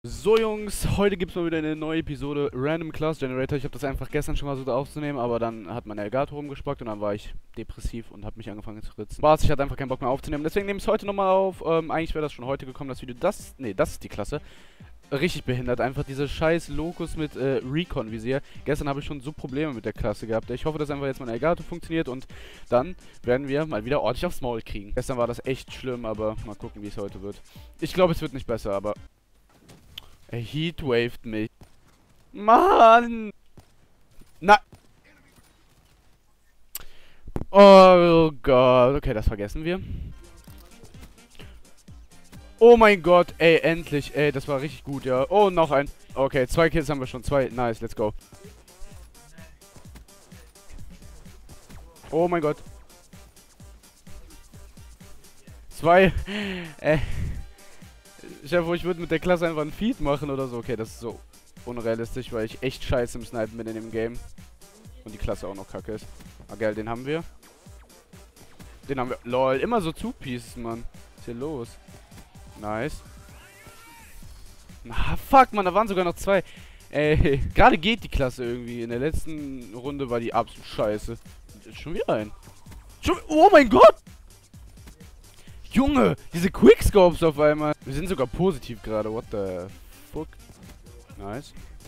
So Jungs, heute gibt es mal wieder eine neue Episode Random Class Generator. Ich habe das einfach gestern schon mal so aufzunehmen, aber dann hat mein Elgato rumgespackt und dann war ich depressiv und habe mich angefangen zu ritzen. Spaß, ich hatte einfach keinen Bock mehr aufzunehmen, deswegen nehme ich es heute nochmal auf. Eigentlich wäre das schon heute gekommen, das Video. Das ist die Klasse. Richtig behindert, einfach diese scheiß Locus mit Recon-Visier. Gestern habe ich schon so Probleme mit der Klasse gehabt. Ich hoffe, dass einfach jetzt mein Elgato funktioniert und dann werden wir mal wieder ordentlich aufs Maul kriegen. Gestern war das echt schlimm, aber mal gucken, wie es heute wird. Ich glaube, es wird nicht besser, aber... Er heatwaved mich. Mann! Na! Oh Gott. Okay, das vergessen wir. Oh mein Gott, ey, endlich. Ey, das war richtig gut, ja. Oh, noch ein. Okay, 2 Kills haben wir schon. 2. Nice, let's go. Oh mein Gott. 2. Chef, ich würde mit der Klasse einfach einen Feed machen oder so. Okay, das ist so unrealistisch, weil ich echt scheiße im Snipen bin in dem Game. Und die Klasse auch noch kacke ist. Ah, geil, den haben wir. Den haben wir. Lol, immer so Two-Pieces, Mann. Was ist hier los? Nice. Na, fuck, Mann, da waren sogar noch 2. Ey, gerade geht die Klasse irgendwie. In der letzten Runde war die absolut scheiße. Schon wieder ein. Oh mein Gott! Junge, diese Quickscopes auf einmal. Wir sind sogar positiv gerade. What the fuck? Nice.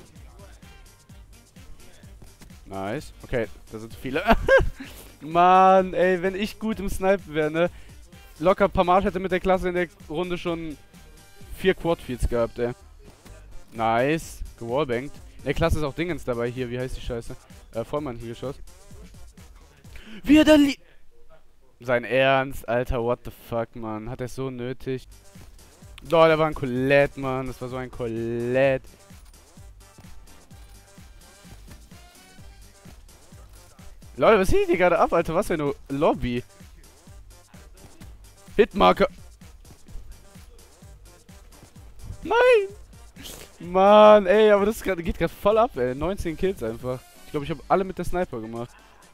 Nice. Okay, da sind viele. Mann, ey, wenn ich gut im Snipen wäre, ne? Locker Pamage hätte mit der Klasse in der Runde schon 4 Quadfeeds gehabt, ey. Nice. Gewallbankt. In der Klasse ist auch Dingens dabei hier. Wie heißt die Scheiße? Vollmann hier geschossen. Wie er da liegt. Sein Ernst, Alter, what the fuck, Mann. Hat er so nötig? Oh, da war ein Colette, Mann. Das war so ein Colette. Leute, was sieht hier gerade ab, Alter? Was für eine Lobby. Hitmarker. Nein! Mann, ey, aber das geht gerade voll ab, ey. 19 Kills einfach. Ich glaube, ich habe alle mit der Sniper gemacht.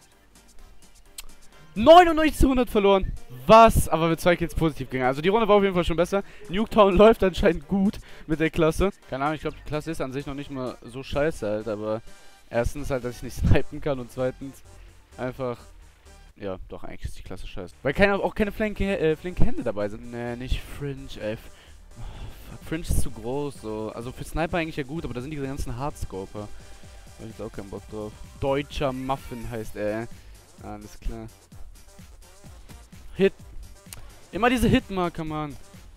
99 zu 100 verloren. Was? Aber mit 2 Kills positiv gegangen. Also die Runde war auf jeden Fall schon besser. Nuketown läuft anscheinend gut mit der Klasse. Keine Ahnung, ich glaube die Klasse ist an sich noch nicht mal so scheiße halt. Aber erstens halt, dass ich nicht snipen kann und zweitens einfach... Ja, doch, eigentlich ist die Klasse scheiße. Weil auch keine flinke Hände dabei sind. Nee, nicht Fringe, ey. Oh, fuck, Fringe ist zu groß, so. Also für Sniper eigentlich ja gut, aber da sind diese ganzen Hardscoper. Da hab ich jetzt auch keinen Bock drauf. Deutscher Muffin heißt er. Alles klar. Hit. Immer diese Hitmarker, Mann.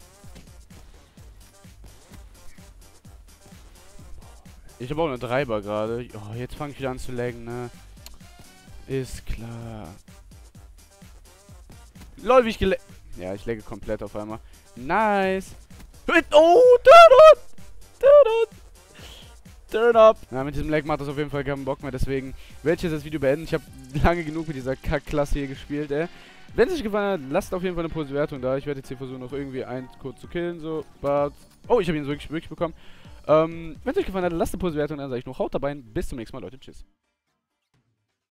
Ich habe auch eine 3er gerade. Oh, jetzt fange ich wieder an zu laggen, ne? Ist klar. Lol, wie ich Ja, ich lagge komplett auf einmal. Nice. Oh, turn up. Ja, mit diesem Lag macht das auf jeden Fall keinen Bock mehr. Deswegen werde ich jetzt das Video beenden. Ich habe lange genug mit dieser Kack-Klasse hier gespielt, ey. Wenn es euch gefallen hat, lasst auf jeden Fall eine positive Wertung da. Ich werde jetzt hier versuchen, noch irgendwie einen kurz zu killen, so. Oh, ich habe ihn so wirklich bekommen. Wenn es euch gefallen hat, lasst eine positive Wertung da. Dann sage ich noch, haut dabei. Bis zum nächsten Mal, Leute. Tschüss.